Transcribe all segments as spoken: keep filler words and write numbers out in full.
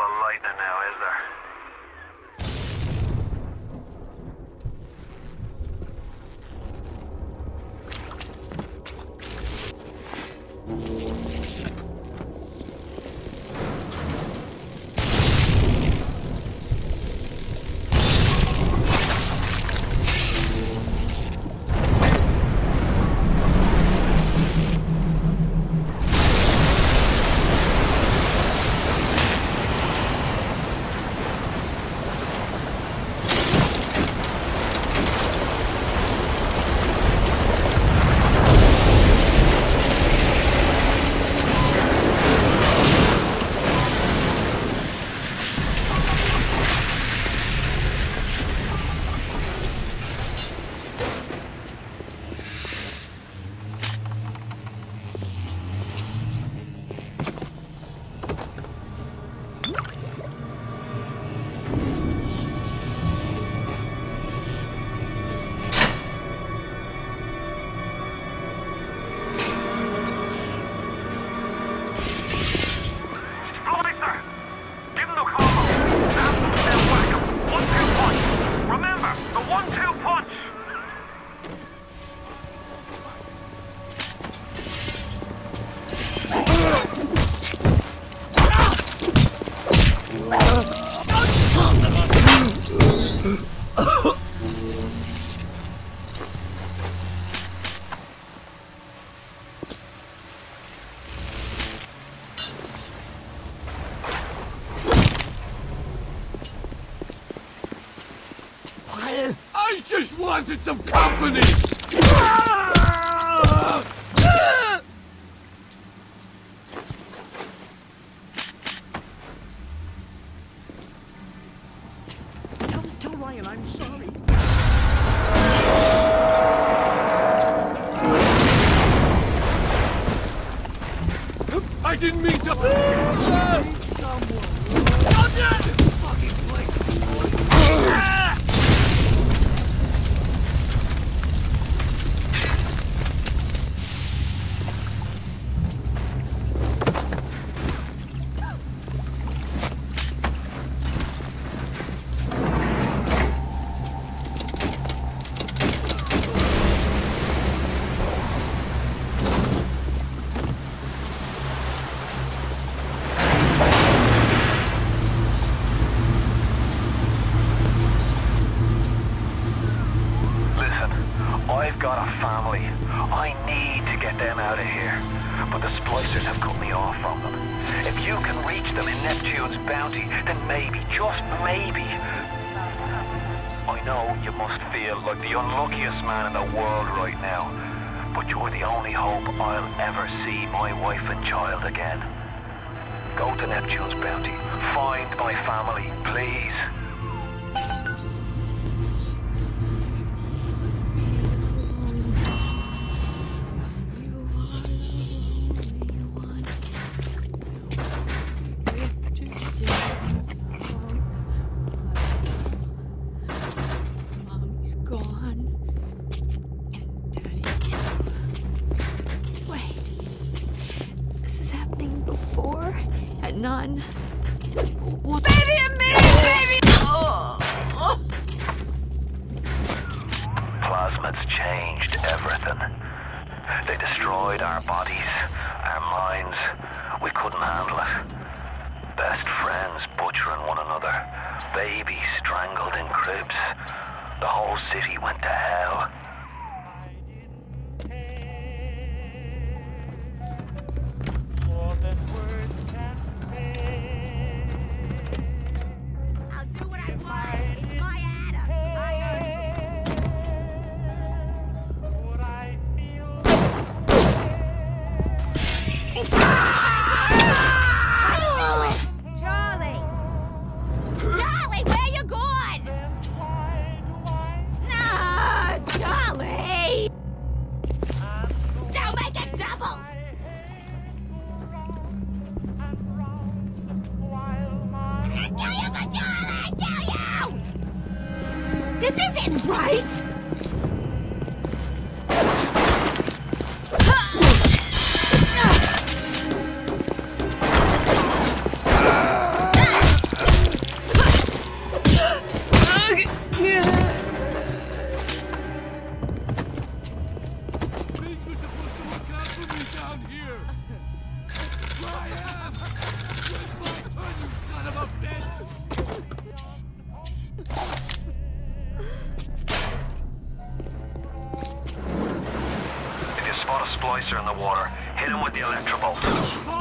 of lightning now, is there? I just wanted some company! Tell, tell Ryan I'm sorry. I didn't mean to... Fucking Blake! I've got a family. I need to get them out of here. But the splicers have cut me off from them. If you can reach them in Neptune's bounty, then maybe, just maybe... I know you must feel like the unluckiest man in the world right now. But you're the only hope I'll ever see my wife and child again. Go to Neptune's bounty. Find my family, please. None. What? Baby and me! Baby! Oh. Oh. Plasmids changed everything. They destroyed our bodies, our minds. We couldn't handle it. Best friends butchering one another. Babies strangled in cribs. The whole city went to hell. This isn't right! the electrobolt.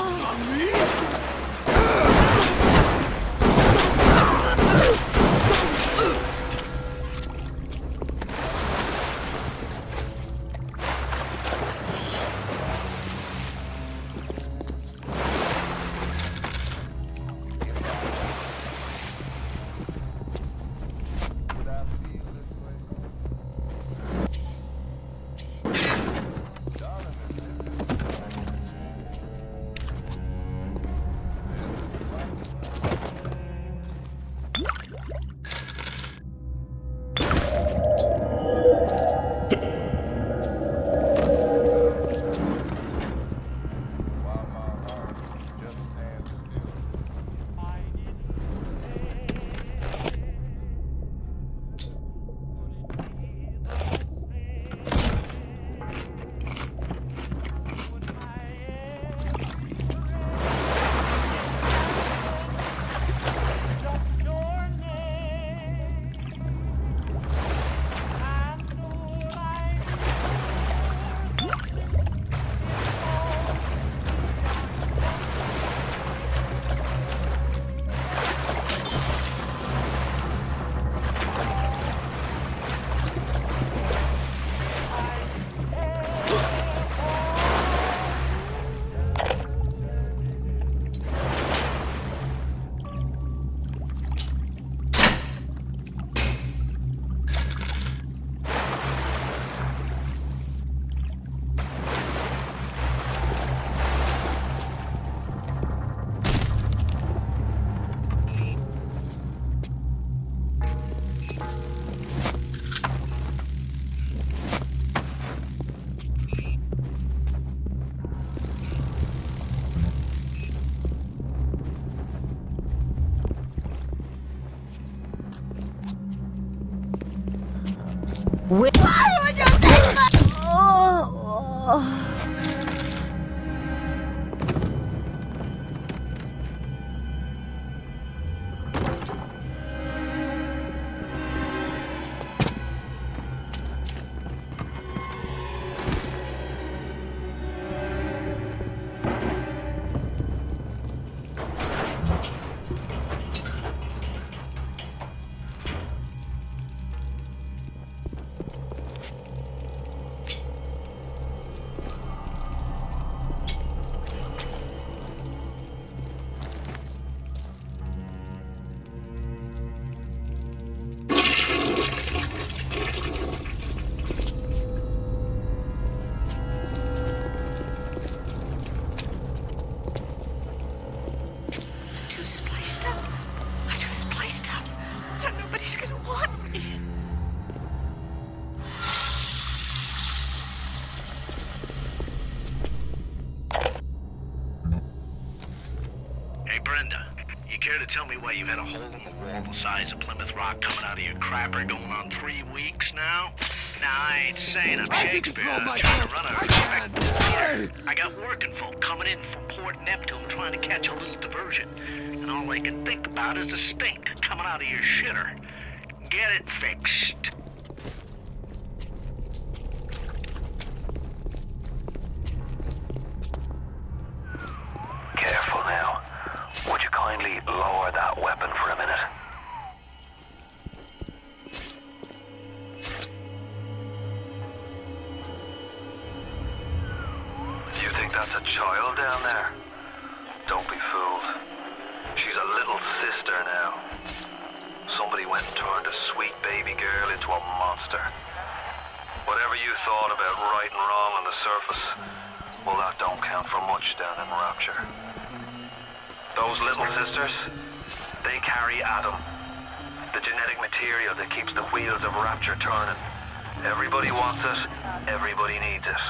Why would you think that? Oh, oh. Care to tell me why you've had a hole in the wall the size of Plymouth Rock coming out of your crapper going on three weeks now? Now, I ain't saying I'm Shakespeare, I'm trying to run a respectable theater. I got working folk coming in from Port Neptune trying to catch a little diversion. And all I can think about is the stink coming out of your shitter. Get it fixed. Careful now. Would you kindly lower that weapon for a minute? Do you think that's a child down there? Don't be fooled. She's a little sister now. Somebody went and turned a sweet baby girl into a monster. Whatever you thought about right and wrong on the surface, well, that don't count for much down in Rapture. Those little sisters, they carry Adam, the genetic material that keeps the wheels of Rapture turning. Everybody wants it, everybody needs it.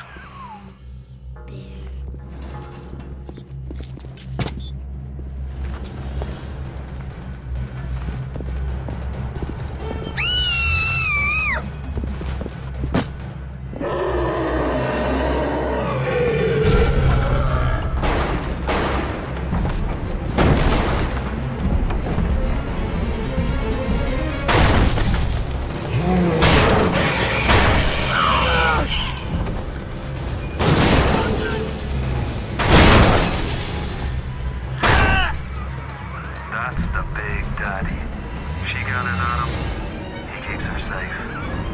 That's the big daddy. She got it on him. He keeps her safe.